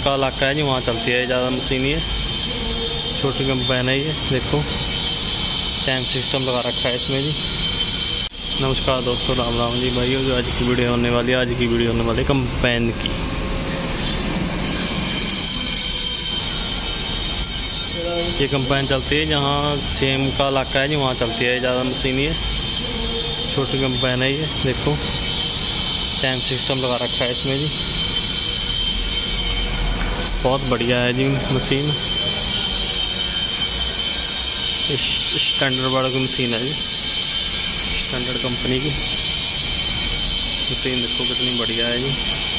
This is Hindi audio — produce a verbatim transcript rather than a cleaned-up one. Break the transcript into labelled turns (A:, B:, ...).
A: का इलाका है जी, वहाँ चलती है ज़्यादा मशीन। ये छोटी कंबाइन है, ये देखो चैन सिस्टम लगा रखा है इसमें जी। नमस्कार दोस्तों, राम राम जी भाइयों। जो आज की वीडियो होने वाली है आज की वीडियो होने वाली है कंबाइन की। ये कंबाइन चलती है जहाँ सेम का इलाका है जी, वहाँ चलती है ज़्यादा मशीन। ये छोटी कंबाइन है, ये देखो चैन सिस्टम लगा रखा है इसमें जी। बहुत बढ़िया है जी मशीन, स्टैंडर्ड वर्ड की मशीन है जी, स्टैंडर्ड कंपनी की मशीन। देखो कितनी बढ़िया है जी।